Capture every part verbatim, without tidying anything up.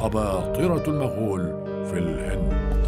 أباطرة المغول في الهند.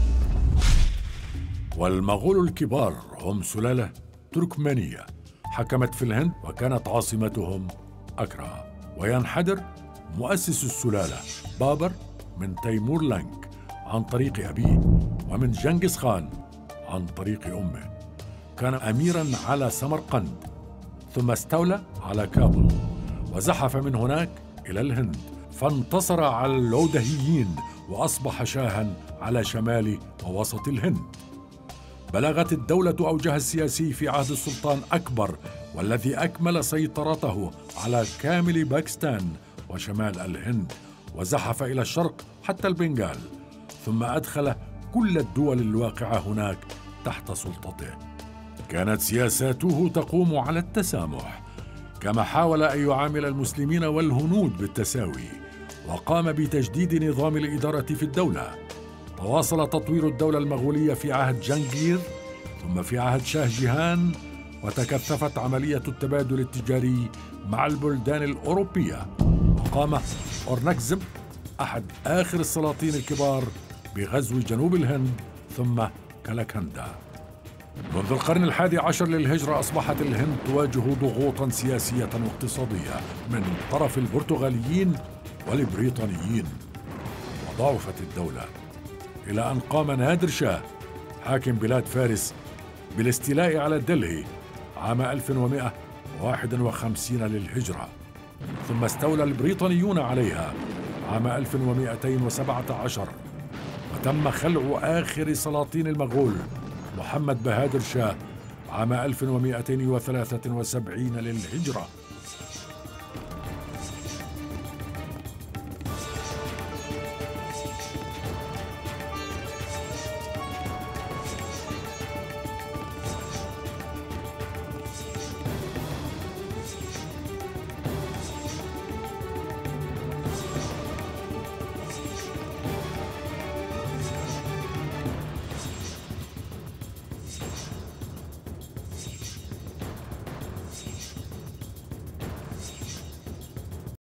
والمغول الكبار هم سلالة تركمانية حكمت في الهند وكانت عاصمتهم أكرا. وينحدر مؤسس السلالة بابر من تيمور لنك عن طريق أبيه، ومن جنكيز خان عن طريق أمه. كان أميراً على سمرقند، ثم استولى على كابل وزحف من هناك إلى الهند، فانتصر على اللودهيين وأصبح شاهاً على شمال ووسط الهند. بلغت الدولة أوجها السياسي في عهد السلطان أكبر، والذي أكمل سيطرته على كامل باكستان وشمال الهند، وزحف إلى الشرق حتى البنغال، ثم أدخل كل الدول الواقعة هناك تحت سلطته. كانت سياساته تقوم على التسامح، كما حاول أن يعامل المسلمين والهنود بالتساوي، وقام بتجديد نظام الإدارة في الدولة. تواصل تطوير الدولة المغولية في عهد جهانجير ثم في عهد شاه جيهان، وتكثفت عملية التبادل التجاري مع البلدان الأوروبية. وقام أورنكزب أحد آخر السلاطين الكبار بغزو جنوب الهند ثم كالاكندا. منذ القرن الحادي عشر للهجرة أصبحت الهند تواجه ضغوطاً سياسية واقتصادية من طرف البرتغاليين والبريطانيين، وضعفت الدولة إلى أن قام نادر شاه حاكم بلاد فارس بالاستيلاء على دلهي عام ألف ومئة وواحد وخمسين للهجرة، ثم استولى البريطانيون عليها عام ألف ومئتين وسبعة عشر، وتم خلع آخر سلاطين المغول محمد بهادر شاه عام ألف ومئتين وثلاثة وسبعين للهجرة.